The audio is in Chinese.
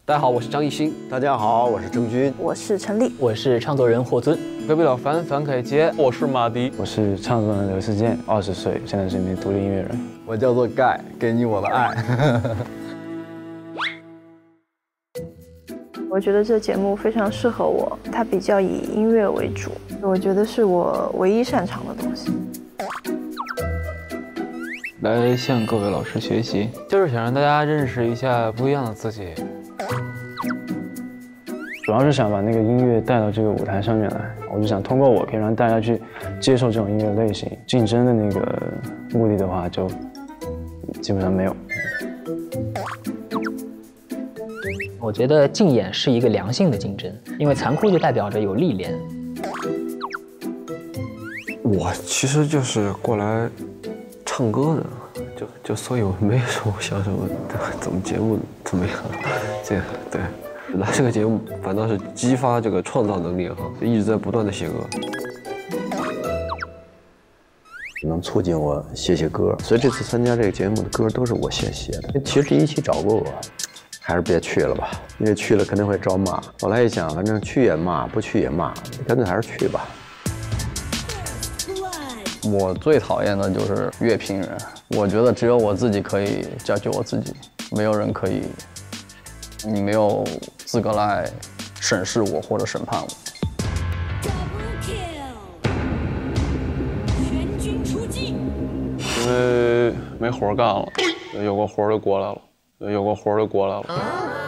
大家好，我是张艺兴。 大家好，我是郑钧。 我是陈丽。 我是创作人霍尊。 隔壁老樊樊凯杰。 我是马迪。 我是创作人刘世健，20岁，现在是一名独立音乐人。 我叫做盖，给你我的爱。 我觉得这节目非常适合我，它比较以音乐为主，我觉得是我唯一擅长的东西。 来向各位老师学习，就是想让大家认识一下不一样的自己。 主要是想把那个音乐带到这个舞台上面来，我就想通过我可以让大家去接受这种音乐类型。竞争的那个目的的话，就基本上没有。 我觉得竞演是一个良性的竞争，因为残酷就代表着有历练。 我其实就是过来唱歌的，所以我没说想什么怎么节目怎么样，这个对。来这个节目反倒是激发这个创造能力哈，一直在不断的写歌， 能促进我写歌，所以这次参加这个节目的歌都是我写的。其实第一期找过我，还是别去了吧，因为去了肯定会招骂。后来一想，反正去也骂，不去也骂，干脆还是去吧。 我最讨厌的就是乐评人，我觉得只有我自己可以judge我自己，没有人可以。你没有资格来审视我或者审判我。 全军出击。 因为没活干了，有个活就过来了，有个活就过来了。